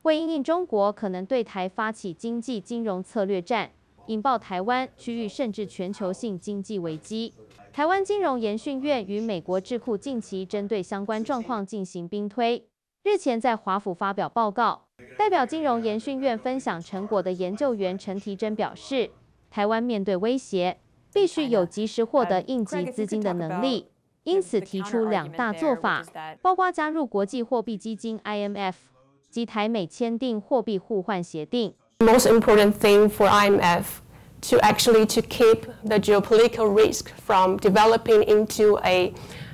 为因应中国可能对台发起经济金融策略战，引爆台湾、区域甚至全球性经济危机。台湾金融研训院与美国智库近期针对相关状况进行兵推。日前在华府发表报告，代表金融研训院分享成果的研究员陈提珍表示，台湾面对威胁，必须有及时获得应急资金的能力。 因此提出2大做法，包括加入国际货币基金 IMF 及台美签订货币互换协定。 Most important thing for IMF to keep the geopolitical risk from developing into a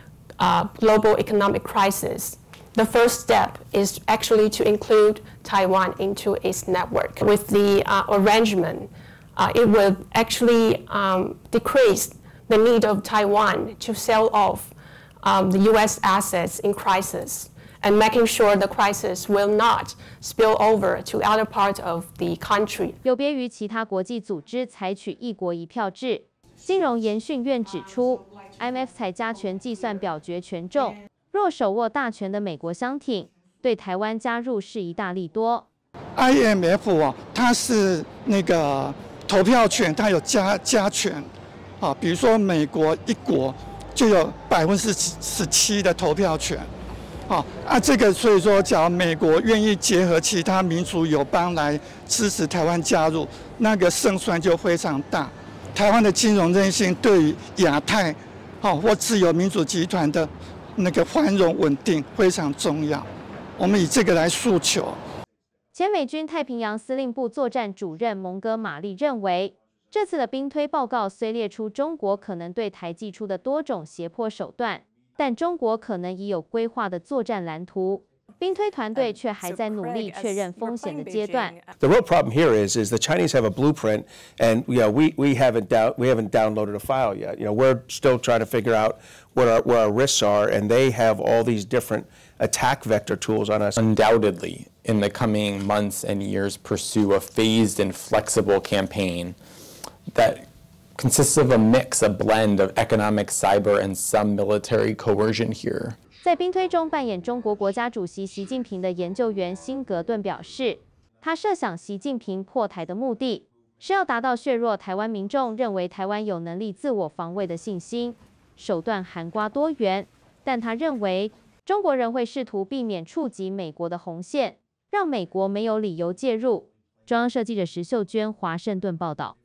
global economic crisis. The first step is actually to include Taiwan into its network. With the arrangement, it will actually decrease the need of Taiwan to sell off the U.S. assets in crisis and making sure the crisis will not spill over to other parts of the country. 有别于其他国际组织采取一国一票制，金融研训院指出 ，IMF 采加权计算表决权重，若手握大权的美国相挺，对台湾加入是一大利多。 IMF 它是那个投票权，它有加权。 啊，比如说美国一国就有17%的投票权，这个所以说，假如美国愿意结合其他民主友邦来支持台湾加入，那个胜算就非常大。台湾的金融韧性对于亚太，或自由民主集团的那个繁荣稳定非常重要。我们以这个来诉求。 前美军太平洋司令部作战主任蒙哥马利认为。 这次的兵推报告虽列出中国可能对台祭出的多种胁迫手段，但中国可能已有规划的作战蓝图。兵推团队却还在努力确认风险的阶段。 The real problem here is the Chinese have a blueprint, and we haven't downloaded a file yet. We're still trying to figure out where our risks are, and they have all these different attack vector tools on us. Undoubtedly, in the coming months and years, pursue a phased and flexible campaign that consists of a mix, a blend of economic, cyber, and some military coercion here. 在兵推中扮演中国国家主席习近平的研究员辛格顿表示，他设想习近平破台的目的是要达到削弱台湾民众认为台湾有能力自我防卫的信心，手段涵盖多元，但他认为中国人会试图避免触及美国的红线，让美国没有理由介入。中央社记者石秀娟华盛顿报道。